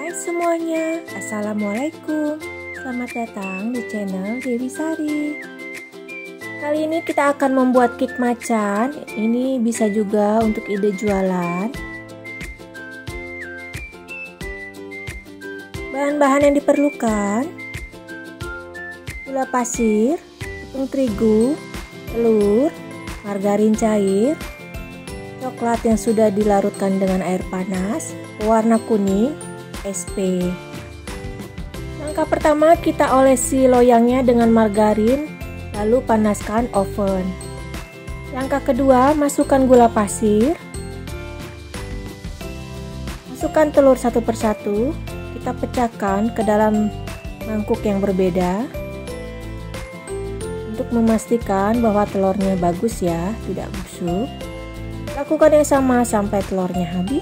Hai semuanya, Assalamualaikum. Selamat datang di channel Dewi Sari. Kali ini kita akan membuat cake macan. Ini bisa juga untuk ide jualan. Bahan-bahan yang diperlukan: gula pasir, tepung terigu, telur, margarin cair, coklat yang sudah dilarutkan dengan air panas, warna kuning, SP. Langkah pertama, kita olesi loyangnya dengan margarin, lalu panaskan oven. Langkah kedua, masukkan gula pasir, masukkan telur satu persatu, kita pecahkan ke dalam mangkuk yang berbeda untuk memastikan bahwa telurnya bagus ya, tidak busuk. Lakukan yang sama sampai telurnya habis.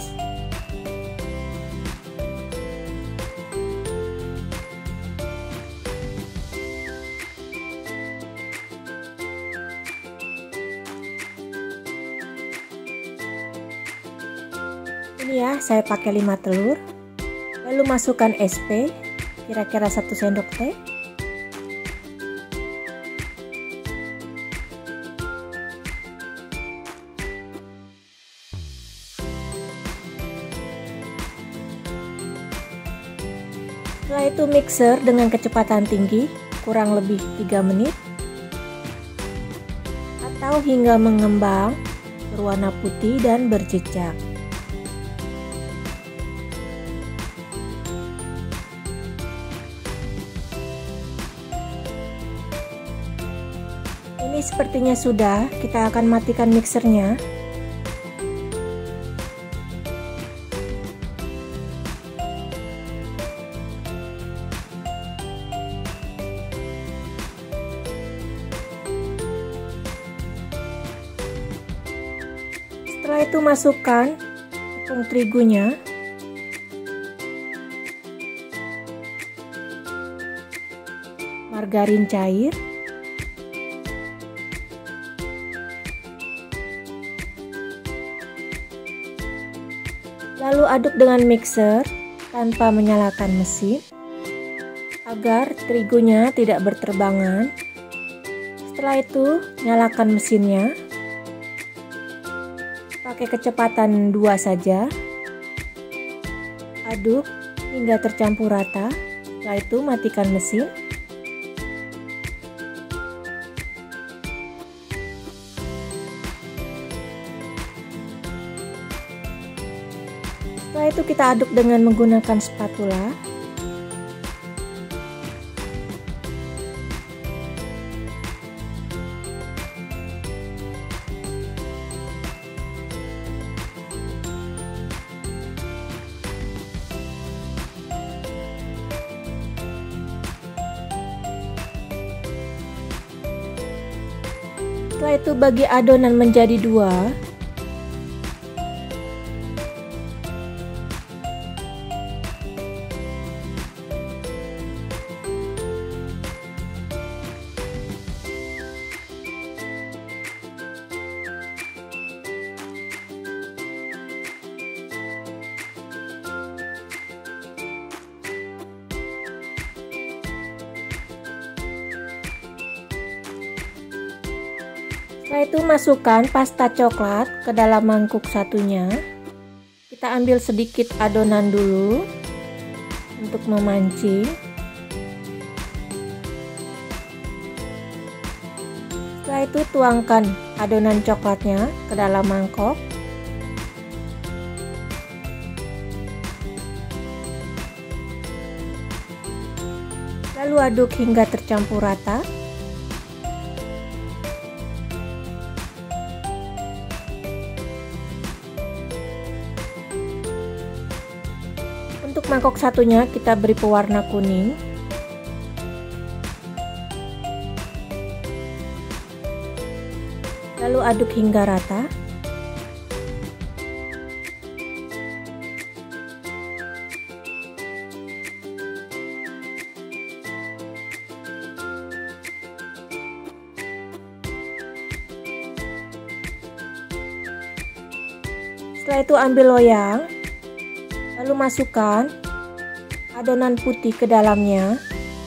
Ini ya, saya pakai 5 telur. Lalu masukkan SP, kira-kira 1 sendok teh. Setelah itu mixer dengan kecepatan tinggi, kurang lebih 3 menit. Atau hingga mengembang, berwarna putih dan berjejak. Ini sepertinya sudah, kita akan matikan mixernya. Setelah itu masukkan tepung terigunya, margarin cair, lalu aduk dengan mixer tanpa menyalakan mesin agar terigunya tidak berterbangan. Setelah itu nyalakan mesinnya, pakai kecepatan 2 saja. Aduk hingga tercampur rata. Setelah itu matikan mesin. Setelah itu kita aduk dengan menggunakan spatula. Setelah itu bagi adonan menjadi 2. Setelah itu masukkan pasta coklat ke dalam mangkuk satunya. Kita ambil sedikit adonan dulu untuk memancing. Setelah itu tuangkan adonan coklatnya ke dalam mangkok. Lalu aduk hingga tercampur rata. Untuk mangkok satunya kita beri pewarna kuning. Lalu aduk hingga rata. Setelah itu ambil loyang, lalu masukkan adonan putih ke dalamnya.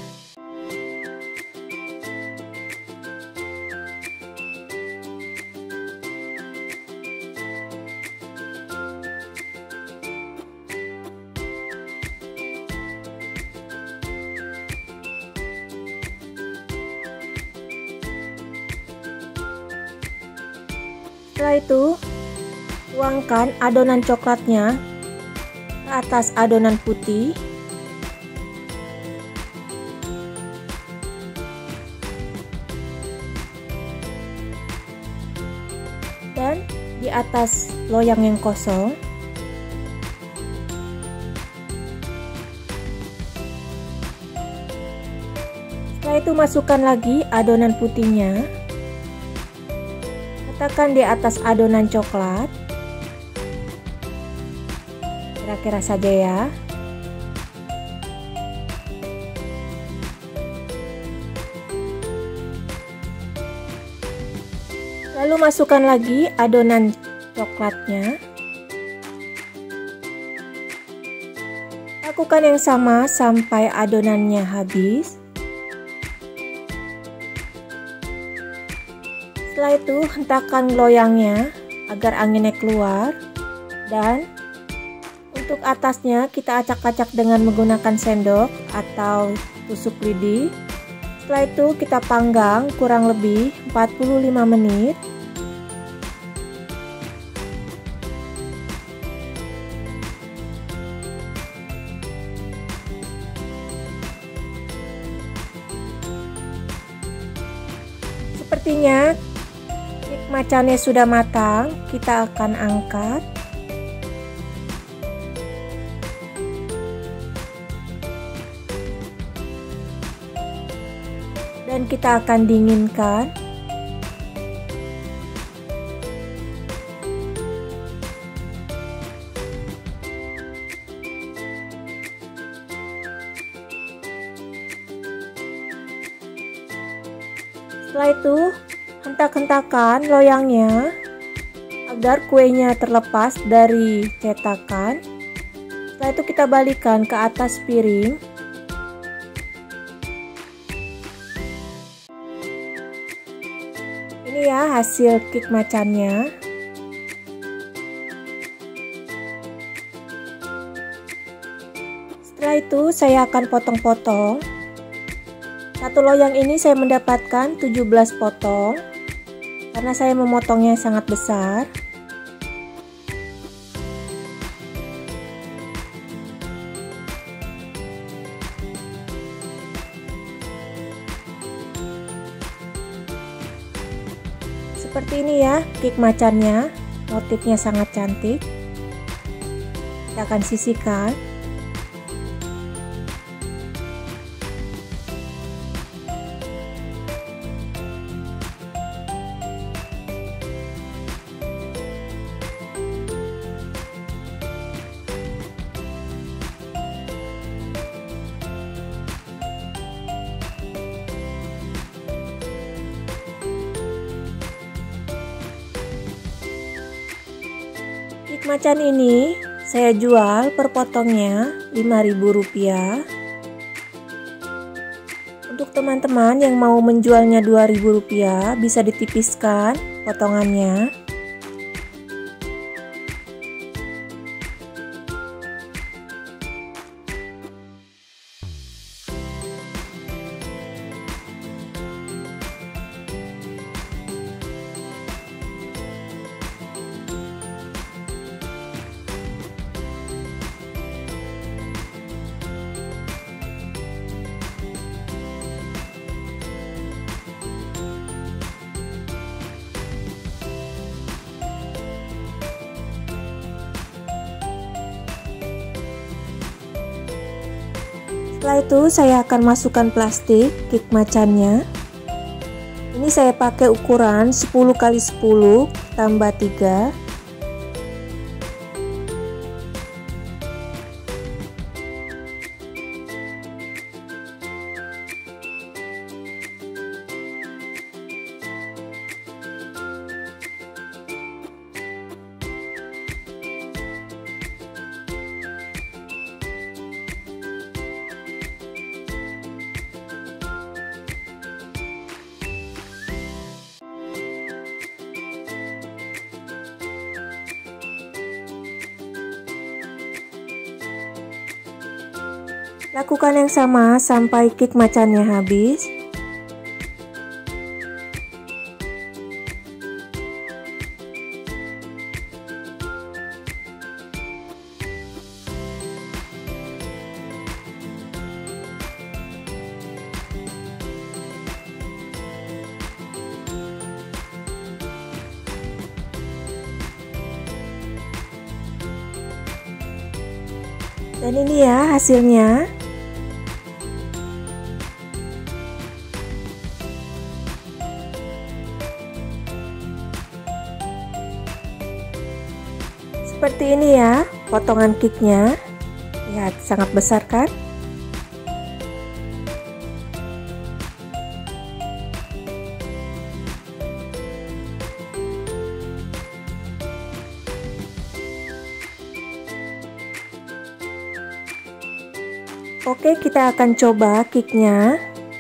Setelah itu, tuangkan adonan coklatnya ke atas adonan putih. Dan di atas loyang yang kosong. Setelah itu masukkan lagi adonan putihnya. Letakkan di atas adonan coklat. Kira-kira saja ya. Lalu masukkan lagi adonan coklatnya. Lakukan yang sama sampai adonannya habis. Setelah itu hentakkan loyangnya agar anginnya keluar, dan untuk atasnya kita acak-acak dengan menggunakan sendok atau tusuk lidi. Setelah itu kita panggang kurang lebih 45 menit. Sepertinya cake macannya sudah matang, kita akan angkat. Dan kita akan dinginkan. Setelah itu, hentak-hentakan loyangnya agar kuenya terlepas dari cetakan. Setelah itu kita balikan ke atas piring. Ini ya hasil cake macannya. Setelah itu saya akan potong-potong. Satu loyang ini saya mendapatkan 17 potong karena saya memotongnya sangat besar. Seperti ini ya cake macannya, motifnya sangat cantik. Kita akan sisihkan. Cake macan ini saya jual per potongnya Rp5.000. Untuk teman-teman yang mau menjualnya Rp2.000 bisa ditipiskan potongannya. Setelah itu saya akan masukkan plastik cake macannya. Ini saya pakai ukuran 10x10 tambah 3. Lakukan yang sama sampai cake macannya habis. Dan ini ya hasilnya. Seperti ini ya potongan cake-nya. Lihat, sangat besar kan? Oke, kita akan coba cake-nya.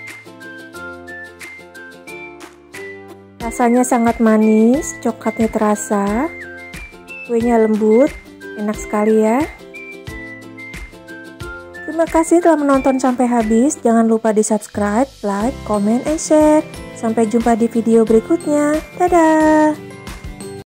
Rasanya sangat manis, coklatnya terasa, kuenya lembut, enak sekali ya. Terima kasih telah menonton sampai habis. Jangan lupa di subscribe, like, comment, and share. Sampai jumpa di video berikutnya. Dadah!